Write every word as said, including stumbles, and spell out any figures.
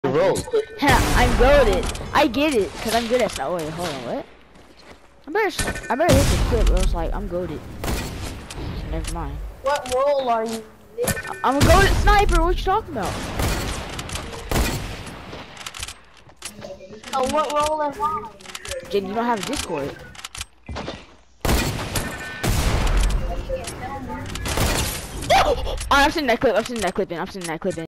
Roll. Yeah, I'm goaded. I get it, cause I'm good at that. Wait, hold on, what? I better, I better hit this quick, or else like I'm goaded. Never mind. What role are you? I'm a goaded sniper. What you talking about? Oh, what role am I? Jen, you don't have a Discord. Oh, I've seen that clip. I've seen that clip. In. I've seen that clip. In.